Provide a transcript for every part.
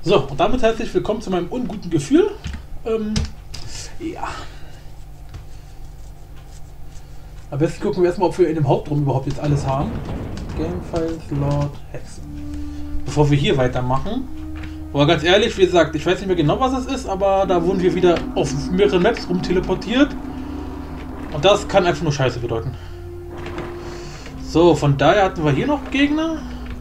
So, und damit herzlich willkommen zu meinem unguten Gefühl. Ja. Am besten gucken wir erstmal, ob wir in dem Hauptraum überhaupt jetzt alles haben. Gamefiles, Lord, Hexen. Bevor wir hier weitermachen. Aber ganz ehrlich, wie gesagt, ich weiß nicht mehr genau, was es ist, aber da wurden wir wieder auf mehreren Maps rumteleportiert. Und das kann einfach nur Scheiße bedeuten. So, von daher hatten wir hier noch Gegner.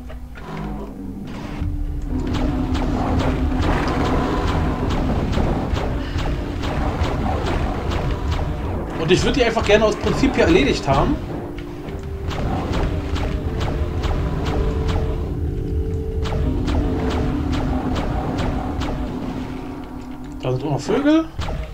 Und ich würde die einfach gerne aus Prinzip hier erledigt haben. Da sind auch noch Vögel.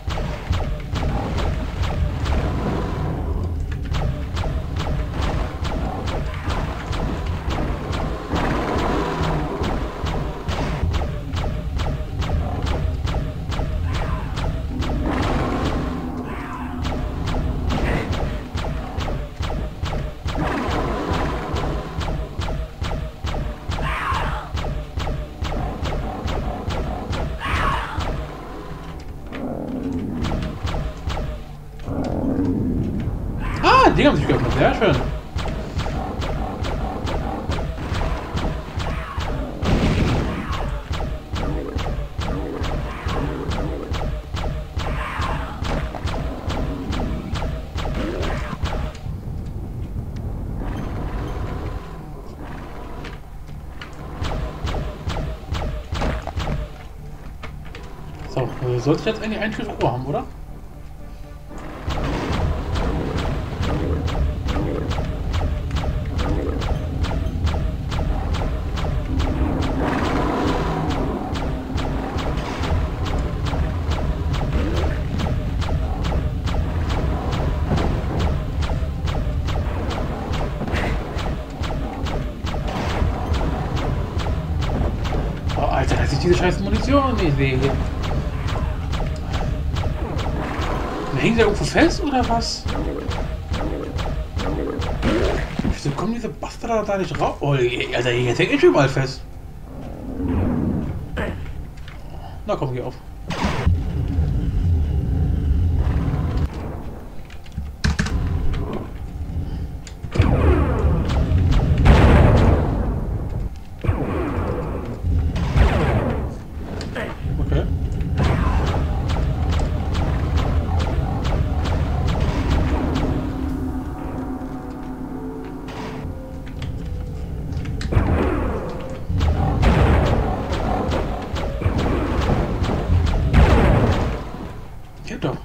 Die haben sich geöffnet, sehr schön. So, sollte ich jetzt eigentlich ein Schuss Ruhe haben, oder? Alter, dass ich diese scheiß Munition nicht sehe. Hängt der irgendwo fest oder was? Wieso kommen diese Bastarde da nicht raus? Oh, Alter, jetzt hängt ich überall fest. Na komm, geh auf. Okay. Geht doch.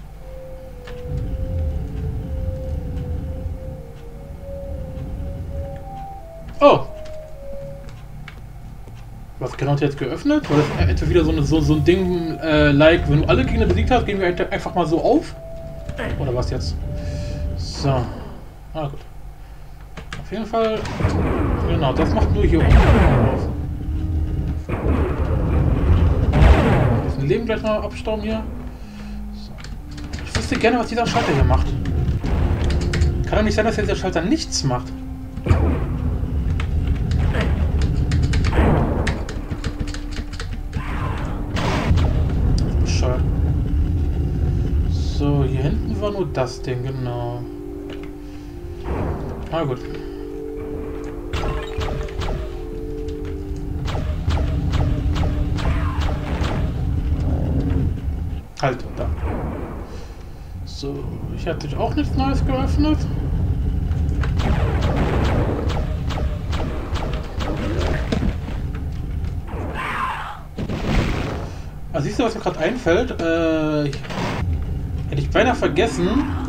Oh! Was genau hat jetzt geöffnet? War das etwa wieder so ein Ding, like, wenn du alle Gegner besiegt hast, gehen wir einfach mal so auf? Oder was jetzt? So. Ah, gut. Auf jeden Fall. Genau, das macht nur hier oben auf. Ein bisschen Leben gleich noch abstauben hier. So. Ich wüsste gerne, was dieser Schalter hier macht. Kann doch nicht sein, dass jetzt der Schalter nichts macht. So, hier hinten war nur das Ding, genau. Na gut. Halt, da. So, ich hatte auch nichts Neues geöffnet. Also siehst du, was mir gerade einfällt? Hätte ich beinahe vergessen.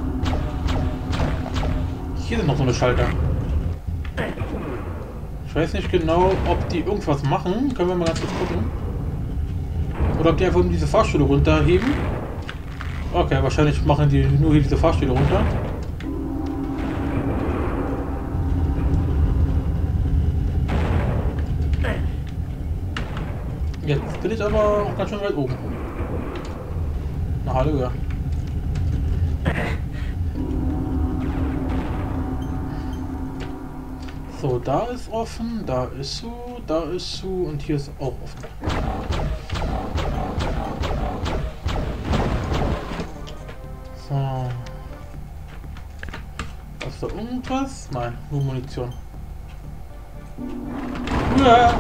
Hier sind noch so eine Schalter. Ich weiß nicht genau, ob die irgendwas machen. Können wir mal ganz kurz gucken. Oder ob die einfach nur diese Fahrstühle runterheben. Okay, wahrscheinlich machen die nur hier diese Fahrstühle runter. Jetzt bin ich aber auch ganz schön weit oben. Na, Halleluja. So, da ist offen, da ist zu und hier ist auch offen. So. Ist da irgendwas? Nein, nur Munition. Ja.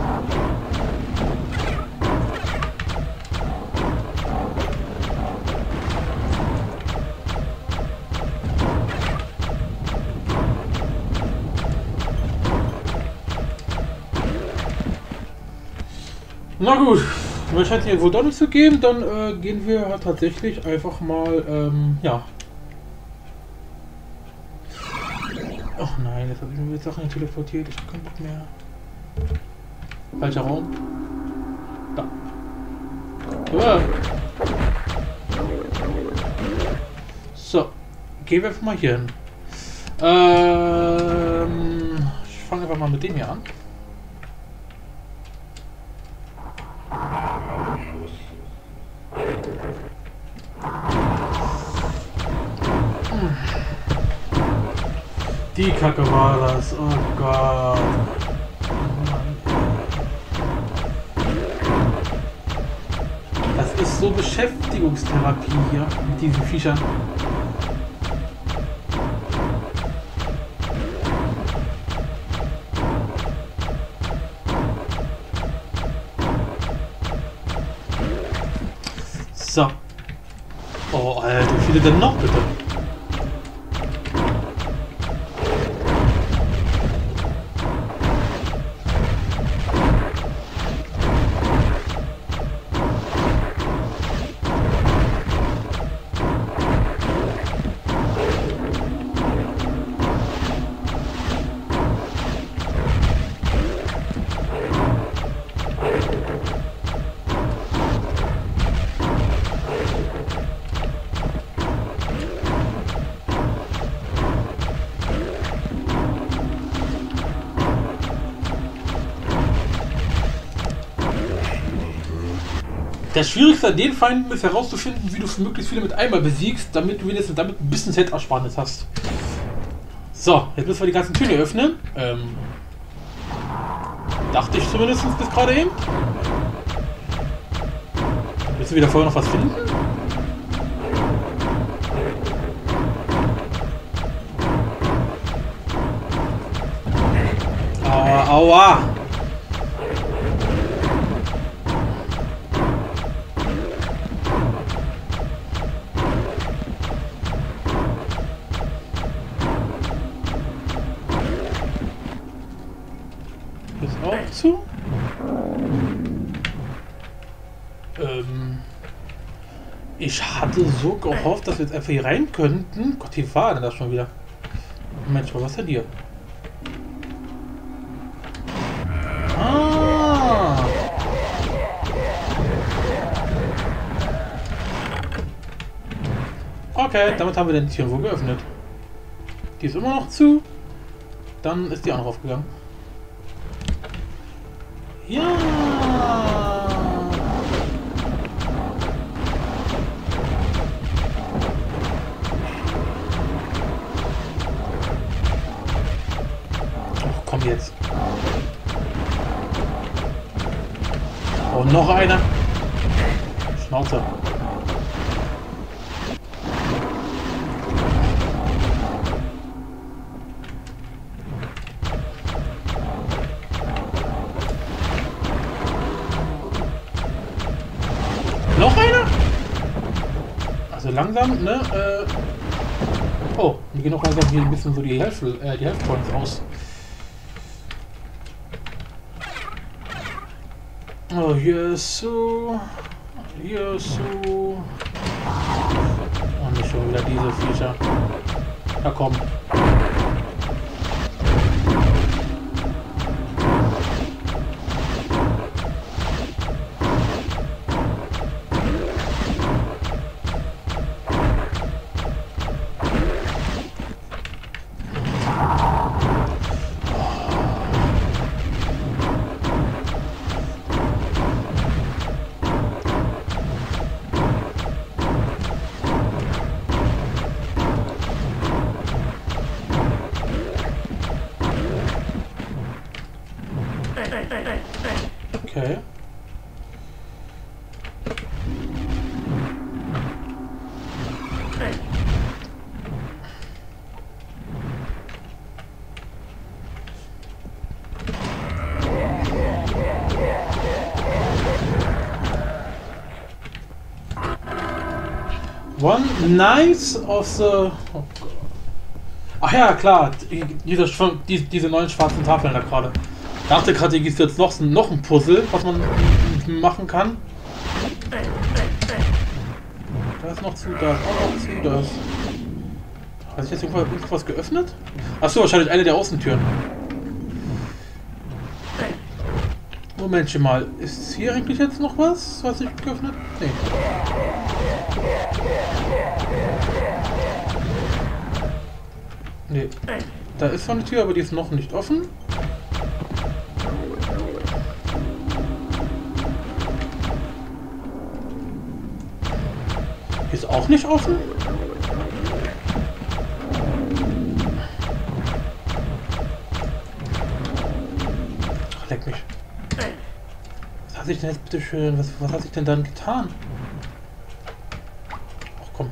Na gut, mir scheint es hier wohl doch nicht zu geben, dann gehen wir halt tatsächlich einfach mal, ja. Ach nein, jetzt habe ich mir wieder Sachen teleportiert, ich habe keinen Bock mehr. Falscher Raum. Da. Ja. So, gehen wir einfach mal hier hin. Ich fange einfach mal mit dem hier an. Die Kacke war das, oh Gott. Das ist so Beschäftigungstherapie hier mit diesen Viechern. So. Oh, Alter, wie viele denn noch bitte? Das Schwierigste an den Feinden ist herauszufinden, wie du möglichst viele mit einmal besiegst, damit du wenigstens damit ein bisschen Zeitersparnis hast. So, jetzt müssen wir die ganzen Türen öffnen. Dachte ich zumindest bis gerade eben. Willst du wieder vorher noch was finden? Aua, aua! Ist auch zu? Ich hatte so gehofft, dass wir jetzt einfach hier rein könnten. Gott, wie war denn das schon wieder? Mensch, was ist denn hier? Ah! Okay, damit haben wir den Tür wohl geöffnet. Die ist immer noch zu. Dann ist die auch noch aufgegangen. Ja! Ach, komm jetzt. Oh, noch einer. Schnauze. Noch einer? Also langsam, ne? Oh, wir gehen auch langsam hier ein bisschen so die Health Points aus. Oh, hier ist so. Hier ist so. Und nicht schon wieder diese Viecher. Ja, komm. Okay. One Night of the... Oh Gott. Ach ja, klar. Diese neuen schwarzen Tafeln da gerade. Ich dachte gerade, hier gibt es jetzt noch ein Puzzle, was man machen kann. Da ist noch zu, da ist auch noch zu, das. Hat sich jetzt irgendwas geöffnet? Achso, wahrscheinlich eine der Außentüren. Momentchen mal, ist hier eigentlich jetzt noch was sich geöffnet? Nee. Nee. Da ist zwar eine Tür, aber die ist noch nicht offen. Die ist auch nicht offen. Ach, leck mich. Was hat sich denn jetzt bitte schön? Was hat sich denn dann getan? Ach komm.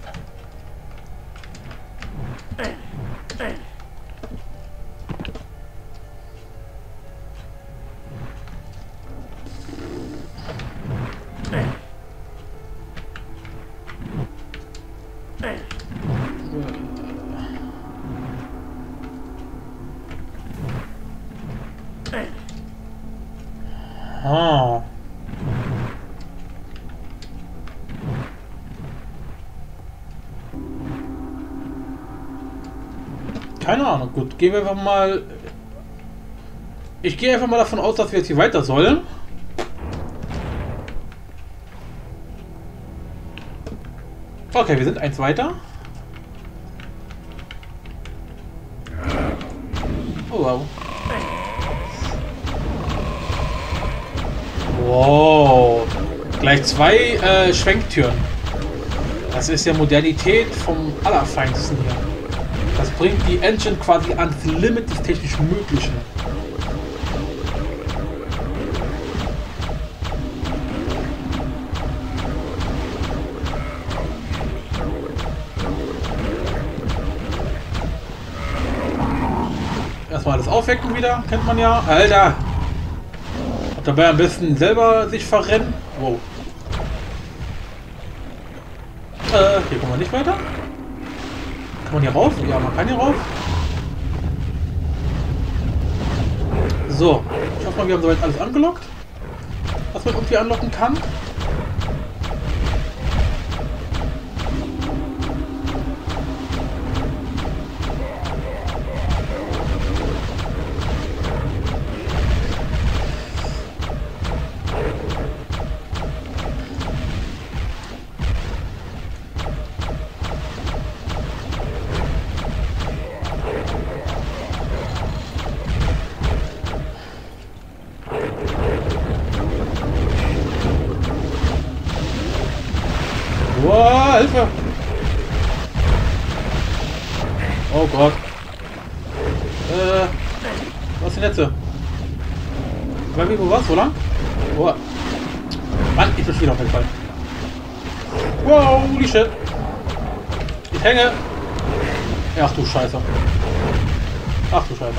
Ah. Keine Ahnung, gut, gehen wir einfach mal... Ich gehe einfach mal davon aus, dass wir jetzt hier weiter sollen. Okay, wir sind eins weiter. Oh wow. Wow. Gleich zwei Schwenktüren. Das ist ja Modernität vom Allerfeinsten hier. Das bringt die Engine quasi ans Limit des technisch Möglichen. Erstmal das Aufwecken wieder, kennt man ja. Alter! Und dabei am besten selber sich verrennen. Wow. Hier kommen wir nicht weiter. Kann man hier rauf? Ja, man kann hier rauf. So, ich hoffe mal, wir haben soweit alles angelockt, was man irgendwie anlocken kann. Wow, Hilfe! Oh Gott. Was ist denn jetzt? Wo war's? Wo lang? Oh. Mann, ich bin schon wieder aufgefallen. Wow, holy shit. Ich hänge. Ach du Scheiße. Ach du Scheiße.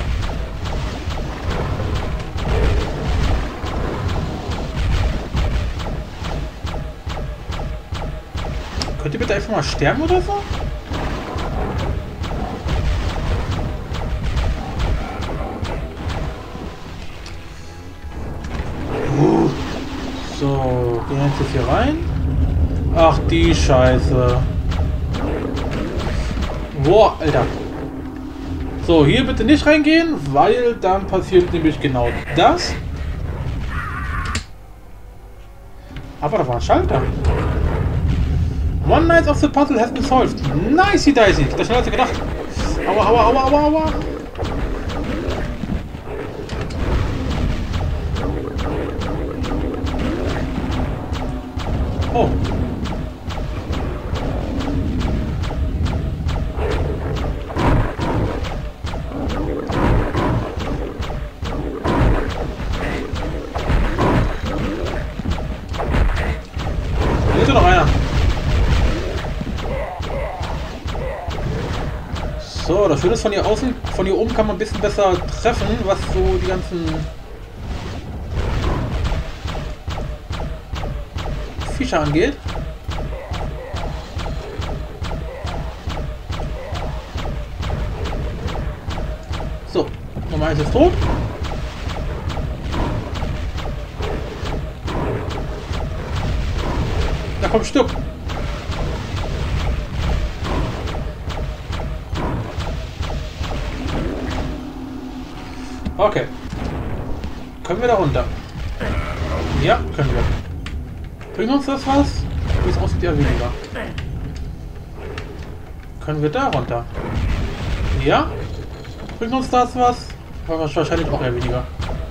Könnt ihr bitte einfach mal sterben oder so? So, gehen wir jetzt hier rein. Ach die Scheiße. Boah, Alter. So, hier bitte nicht reingehen, weil dann passiert nämlich genau das. Aber da war ein Schalter. One night of the puzzle has been solved. Nicey dicey. Das schneller als gedacht. Aua, aua, aua, aua, aua. Oh. Ja, das Schöne ist, von hier oben kann man ein bisschen besser treffen, was so die ganzen Viecher angeht. So, Nummer 1 ist tot. Da kommt Stück. Okay. Können wir da runter? Ja, können wir. Bringt uns das was? Wie es aussieht, ja weniger. Können wir da runter? Ja? Bringt uns das was? Aber wahrscheinlich auch eher weniger.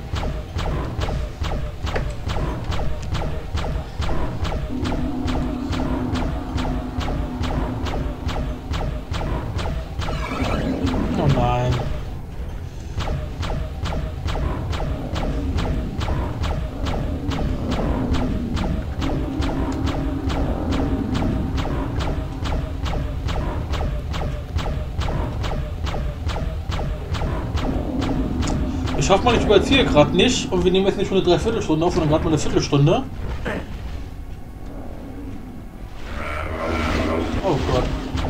Oh nein. Ich hoffe mal, ich überziehe gerade nicht und wir nehmen jetzt nicht schon eine Dreiviertelstunde auf, sondern gerade mal eine Viertelstunde. Oh Gott.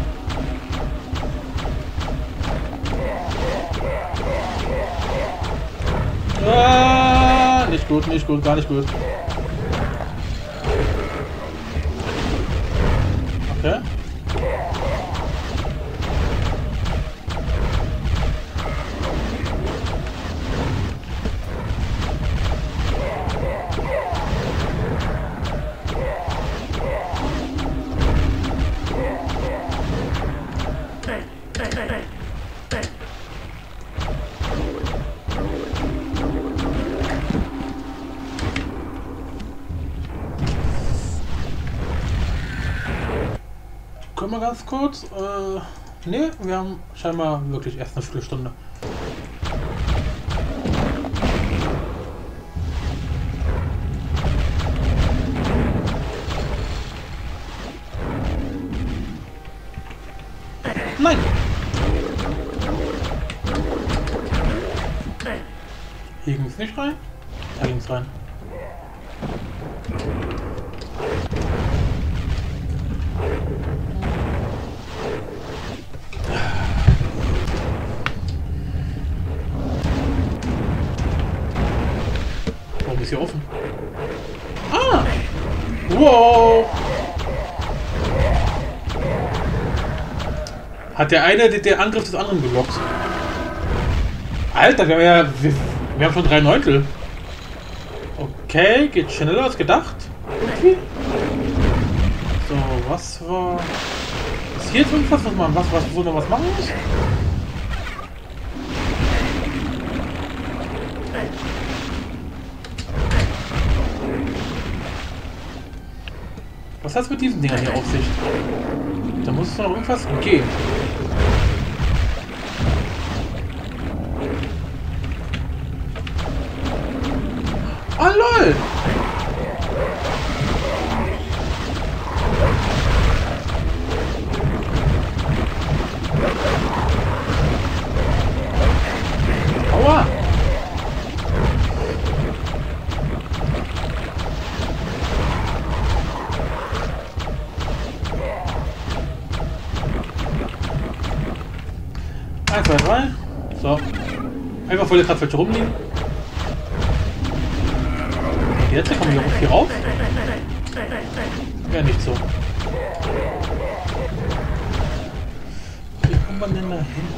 Ah, nicht gut, nicht gut, gar nicht gut. Okay. Können wir ganz kurz? Ne, wir haben scheinbar wirklich erst eine Viertelstunde. Nein! Hier ging es nicht rein. Da ging es rein. Warum ist hier offen? Ah! Wow! Hat der eine den Angriff des anderen geblockt? Alter, wir haben schon 3 Neuntel. Okay, geht schneller als gedacht. Okay. So, was war... Ist hier jetzt irgendwas, wo man was machen muss? Was hat es mit diesen Dingern hier auf sich? Da muss es noch irgendwas gehen. Ah, lol! Aua! Eins, zwei, drei. So. Einfach vor der gerade falsch rumliegen. Jetzt kommen wir hier rauf. Ja, nicht so. Wie kommt man denn da hin?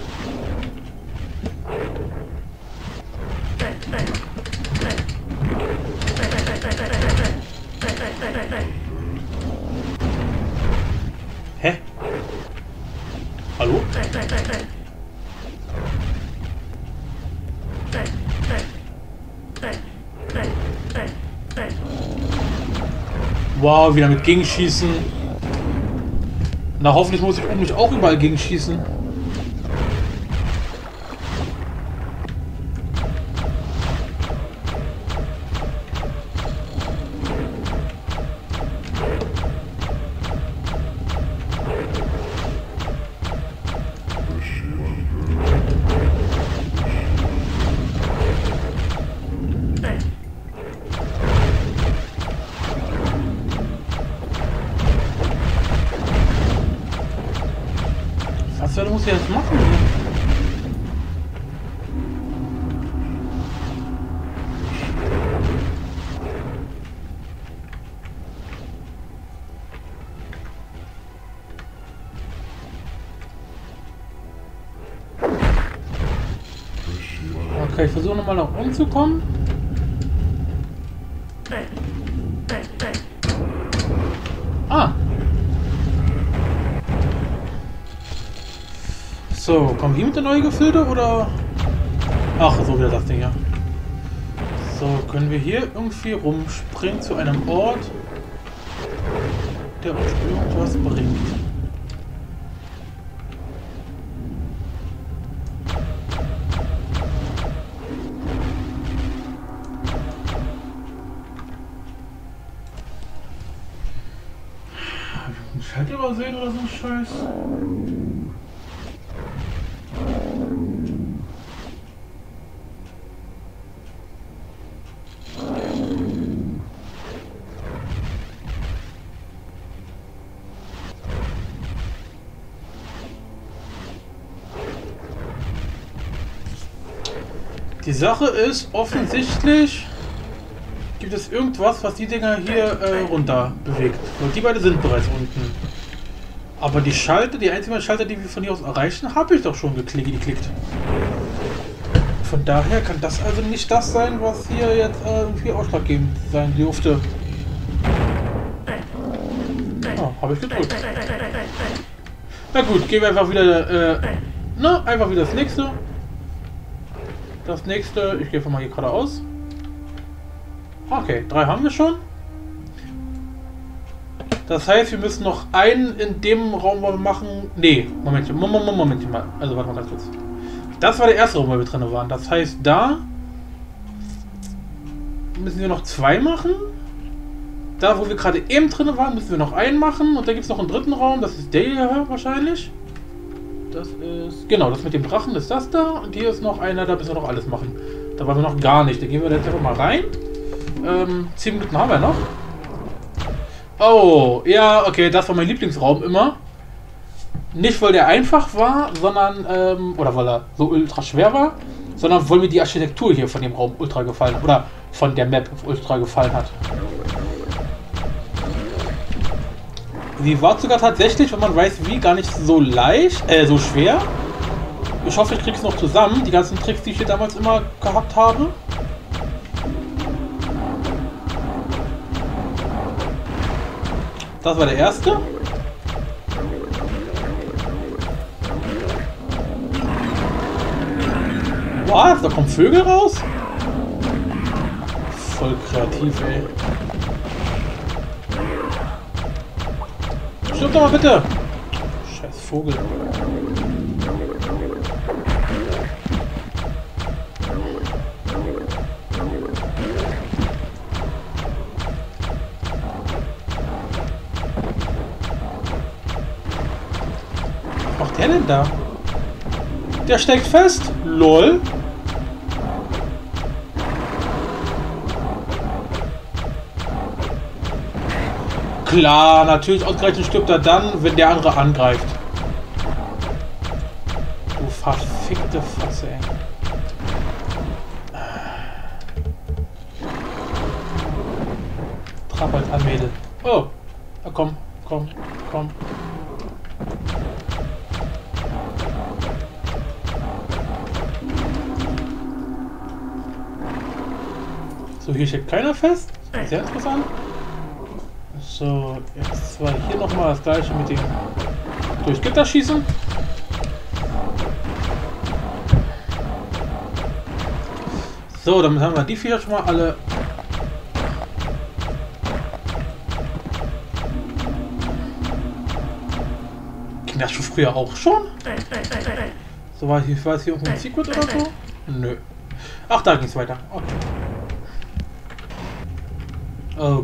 Hä? Hallo? Wow, wieder mit Gegenschießen. Na, hoffentlich muss ich oben nicht auch überall gegenschießen. muss ich jetzt machen? Okay, ich versuche nochmal nach oben zu kommen. Ah! So, kommen wir mit der neuen Gefilde oder? Ach, so wieder das Ding, ja. So, können wir hier irgendwie rumspringen zu einem Ort, der uns irgendwas bringt. Schalter übersehen oder so ein Scheiß? Die Sache ist, offensichtlich gibt es irgendwas, was die Dinger hier runter bewegt. Und die beiden sind bereits unten. Aber die Schalter, die einzigen Schalter, die wir von hier aus erreichen, habe ich doch schon geklickt. Von daher kann das also nicht das sein, was hier jetzt irgendwie ausschlaggebend sein dürfte. Ah, habe ich gedrückt. Na gut, gehen wir einfach wieder, einfach wieder das nächste. Das nächste, ich gehe einfach mal hier geradeaus. Okay, 3 haben wir schon. Das heißt, wir müssen noch einen in dem Raum machen. Nee, Moment mal. Also warte mal ganz kurz. Das war der erste Raum, wo wir drin waren. Das heißt, da müssen wir noch 2 machen. Da, wo wir gerade eben drin waren, müssen wir noch einen machen. Und da gibt es noch einen dritten Raum. Das ist der hier wahrscheinlich. Das ist... Genau, das mit dem Drachen ist das da. Und hier ist noch einer, da müssen wir noch alles machen. Da waren wir noch gar nicht. Da gehen wir jetzt einfach mal rein. 10 Minuten haben wir noch. Oh, ja, okay, das war mein Lieblingsraum immer. Nicht, weil der einfach war, sondern, oder weil er so ultra schwer war, sondern weil mir die Architektur hier von dem Raum ultra gefallen hat. Oder von der Map ultra gefallen hat. Sie war sogar tatsächlich, wenn man weiß wie, gar nicht so leicht, so schwer. Ich hoffe, ich krieg's noch zusammen, die ganzen Tricks, die ich hier damals immer gehabt habe. Das war der erste. Was? Da kommen Vögel raus? Voll kreativ, ey. Stirb doch mal bitte! Scheiß Vogel. Was macht der denn da? Der steckt fest? LOL. Klar, natürlich ausgerechnet stirbt er dann, wenn der andere angreift. Du verfickte Fotze, ey. Trab halt an, Mädel. Oh. Ja, komm. So, hier steckt keiner fest. Sehr interessant. So, jetzt zwar hier nochmal das gleiche mit dem durch Gitter schießen. So, damit haben wir die vier schon mal alle. Ging das schon früher auch schon? So, war hier irgendein Secret oder so? Nö. Ach, da ging es weiter. Okay.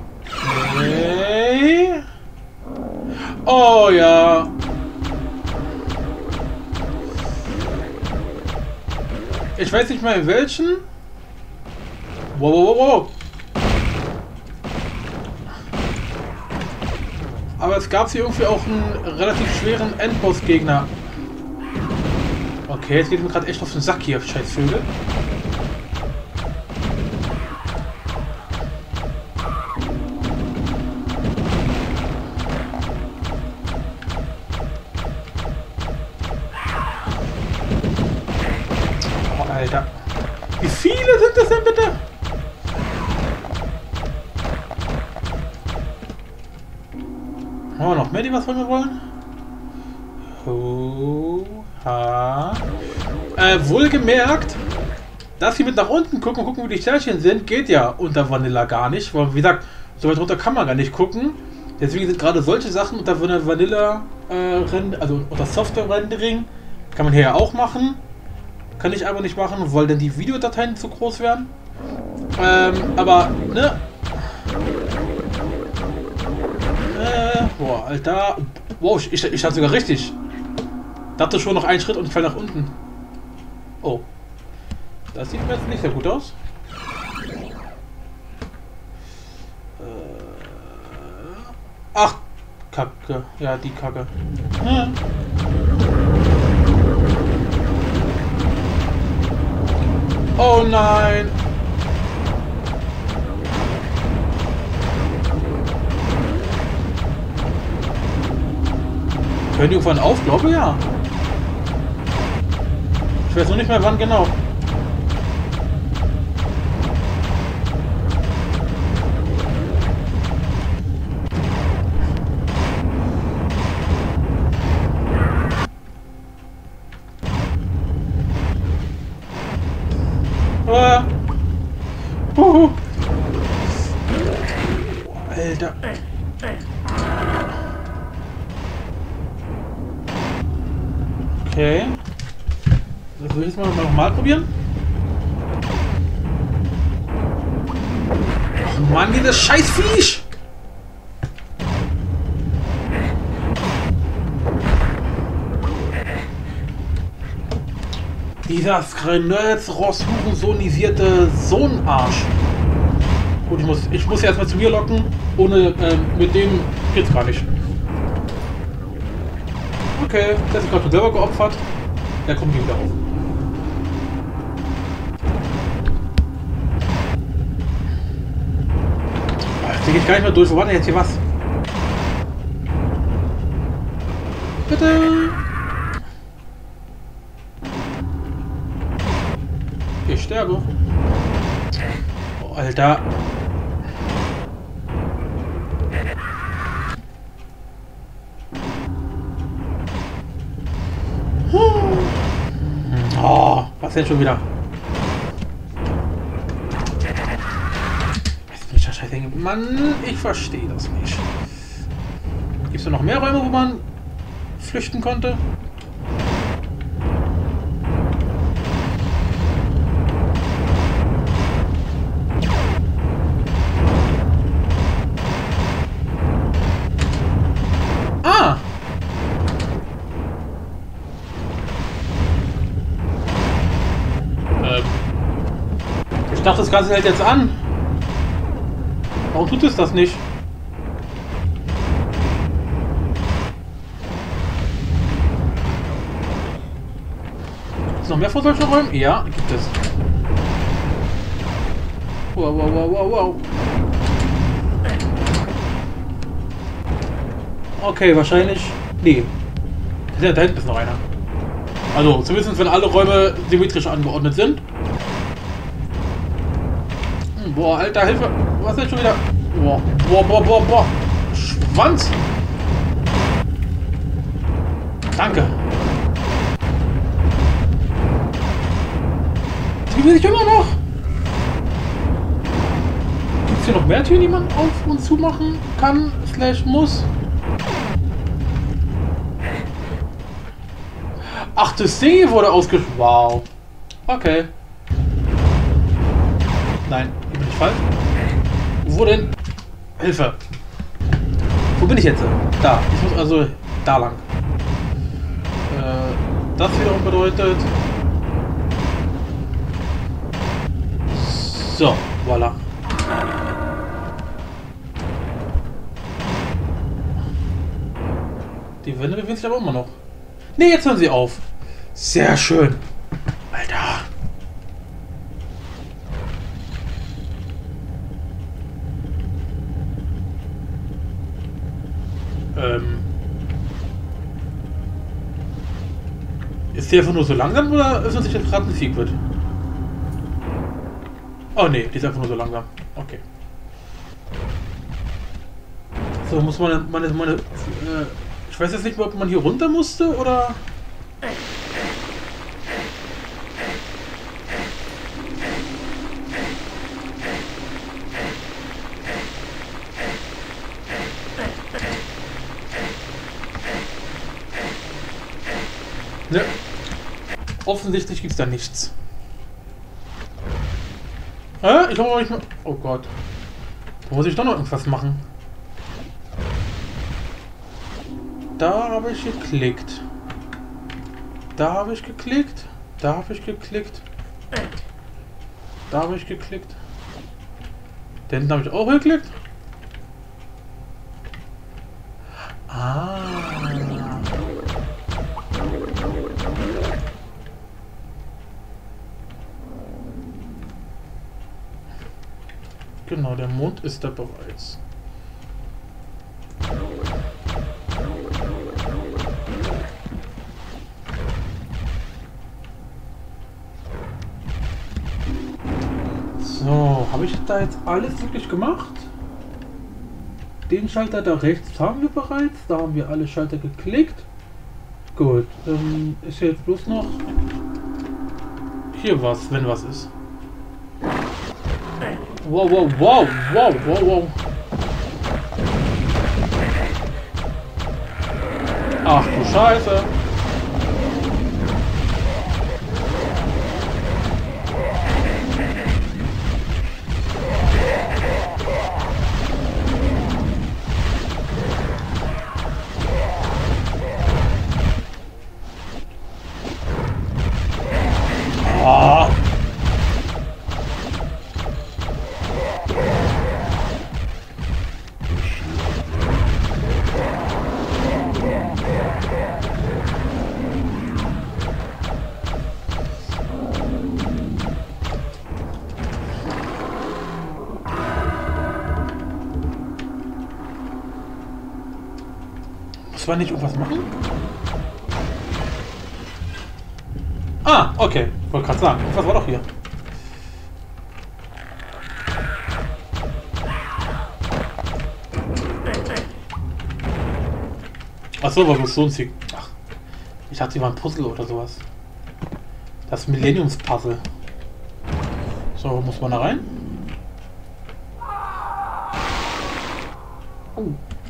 Okay. Oh ja. Ich weiß nicht mal in welchen. Wow. Aber es gab hier irgendwie auch einen relativ schweren Endboss-Gegner. Okay, jetzt geht mir gerade echt auf den Sack hier, scheiß Vögel. Oh, Alter. Wie viele sind das denn bitte? Haben wir noch mehr, die was von mir wollen? Oha. Wohlgemerkt, dass sie mit nach unten gucken und gucken, wo die Sternchen sind, geht ja unter Vanilla gar nicht. Weil, wie gesagt, so weit runter kann man gar nicht gucken. Deswegen sind gerade solche Sachen unter Vanilla, also unter Software-Rendering, kann man hier ja auch machen. Kann ich aber nicht machen, weil dann die Videodateien zu groß wären. Aber, ne? Boah, Alter. Wow, ich stand sogar richtig. Dachte schon noch einen Schritt und ich fall nach unten. Oh. Das sieht mir jetzt nicht sehr gut aus. Ach, Kacke. Ja, die Kacke. Hm. Oh nein. Hören die irgendwann auf? Glaube ja. Ich weiß noch nicht mehr wann genau. Alter. Okay. Das will ich jetzt mal probieren. Oh Mann, dieses scheiß Viech! Dieser Skrenöz-Ross-Hurensonisierte Sohnarsch. Gut, ich muss ja erstmal zu mir locken. Ohne, mit dem geht's gar nicht. Okay, der hat sich gerade schon selber geopfert. Der kommt hier wieder auf. Hier geht gar nicht mehr durch. Wo war denn jetzt hier was? Bitte! Ich sterbe. Oh, Alter. Oh, was denn schon wieder? Was ist mit der Scheiße hängen? Mann, ich verstehe das nicht. Gibt es noch mehr Räume, wo man flüchten konnte? Ah! Ich dachte, das Ganze hält jetzt an. Warum tut es das nicht? Ist noch mehr von solchen Räumen? Ja, gibt es. Wow, wow, wow, wow, wow. Okay, wahrscheinlich. Nee. Da hinten ist noch einer. Also, zumindest wenn alle Räume symmetrisch angeordnet sind. Boah, Alter, Hilfe! Was ist denn schon wieder? Boah, boah, boah, boah, boah! Schwanz! Danke! Die will ich immer noch! Gibt es hier noch mehr Türen, die man auf und zu machen kann, / muss? Ach, das Ding wurde ausgeschlossen. Wow. Okay. Nein, hier bin ich falsch. Wo denn? Hilfe. Wo bin ich jetzt? Da. Ich muss also da lang. Das wiederum bedeutet... So, voilà. Die Wände bewegen sich aber immer noch. Ne, jetzt hören sie auf. Sehr schön. Alter. Ist die einfach nur so langsam oder ist uns sich jetzt gerade ein Secret? Oh ne, die ist einfach nur so langsam. Okay. So, muss man ich weiß jetzt nicht mehr, ob man hier runter musste oder... Ne. Offensichtlich gibt's da nichts. Ich glaube nicht mal... Oh Gott. Da muss ich doch noch irgendwas machen. Da habe ich geklickt. Da habe ich geklickt. Da habe ich geklickt. Da habe ich geklickt. Da hinten habe ich auch geklickt. Ah. Genau, der Mond ist da bereits. So, habe ich da jetzt alles wirklich gemacht? Den Schalter da rechts haben wir bereits. Da haben wir alle Schalter geklickt. Gut, ist jetzt bloß noch hier was, wenn was ist. Wow, wow, wow, wow, wow, wow. Ach du Scheiße. Ah. Muss man nicht irgendwas machen? Ah, okay. Ich wollte gerade sagen, was war doch hier? Achso, war bloß so ein Sieg. Ach, ich dachte, sie war ein Puzzle oder sowas. Das Millenniums-Puzzle. So, muss man da rein? Oh.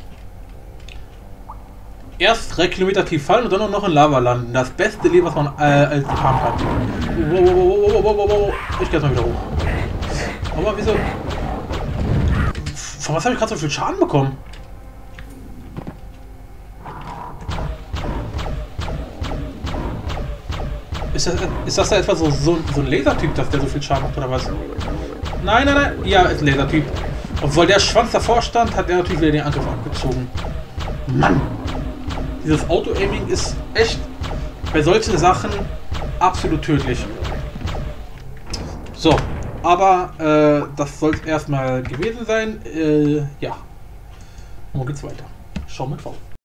Erst 3 Kilometer tief fallen und dann noch in Lava landen. Das beste Leben, was man als haben kann. Wow. Ich geh jetzt mal wieder hoch. Aber wieso? Von was habe ich gerade so viel Schaden bekommen? Ist das da etwa so ein Lasertyp, dass der so viel Schaden macht oder was? Nein. Ja, ist ein Lasertyp. Obwohl der Schwanz davor stand, hat er natürlich wieder den Angriff abgezogen. Mann! Dieses Auto-Aiming ist echt bei solchen Sachen absolut tödlich. So, aber das soll es erstmal gewesen sein. Ja. Und geht's weiter. Schau mit V.